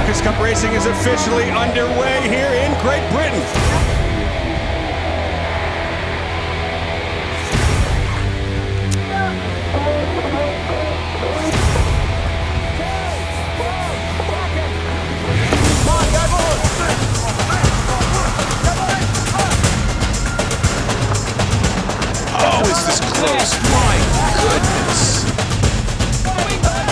America's Cup racing is officially underway here in Great Britain. Oh, is this close? My goodness.